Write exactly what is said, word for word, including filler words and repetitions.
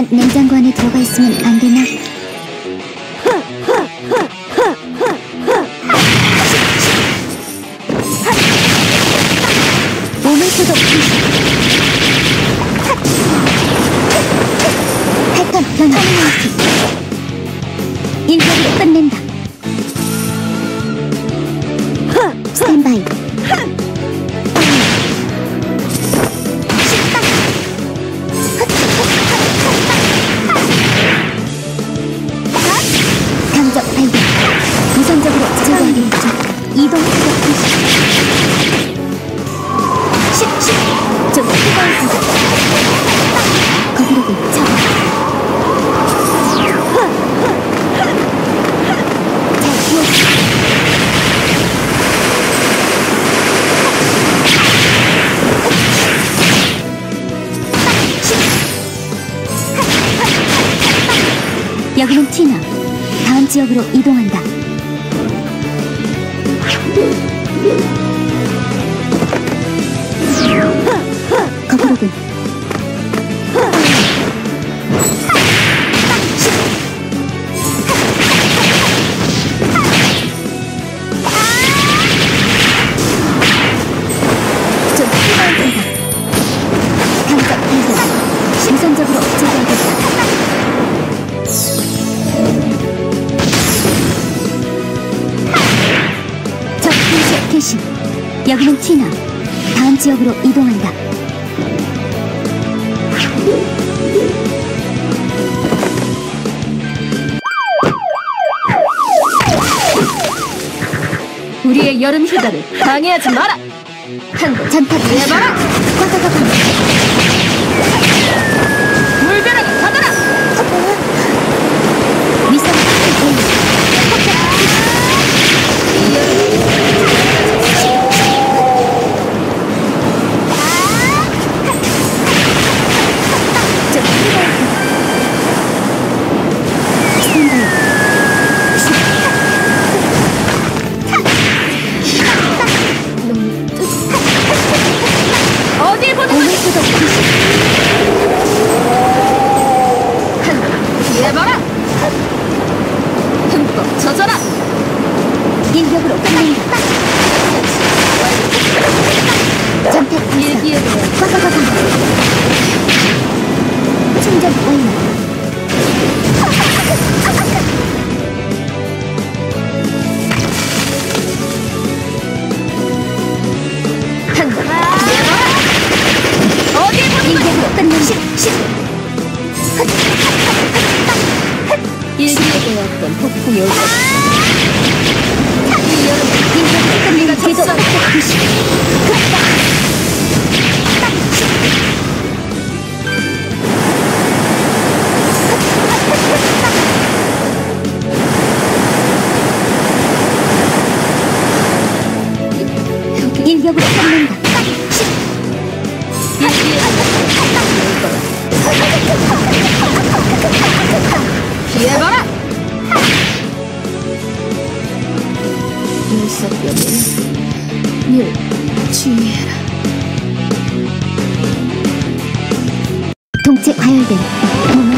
잠깐 냉장고 안에 들어가 있으면 안 되나? 몸을 소독. 패턴 변화. 일격으로 끝낸다. 스탠바이. 감적 발견. 우선적으로 제거하겠죠. 이동 사격 표시. 십십. 좀 뜨거운 사격. 거기로군 잡아. 잘 피했어. 여기는 티나. 다음 지역으로 이동한다. 거기로군. 좀 뜨거운 생각. 감적 발견. 우선적으로 제거하겠다. 개시. 여기는 티나. 다음 지역으로 이동한다. 우리의 여름 휴가를 방해하지 마라. 한번 전탑 해봐라. 과가가가. 물벼락을 받아라. 위성 탑 어딜 보는 몸을 소독. 해봐라. 흠뻑 젖어라. 일격으로 끝낸다. 전택 일기에 대해 과가가가. 충전 완료. 어딜 보는 일격으로 끝낸다. 일기에 되었던 폭풍 요정. 이 여름 일격으로 끝내가 제도 표시. 일격으로 끝낸다. 피해봐라. 눈썹뼈는 늘 주의해라. 동체 과열된 몸을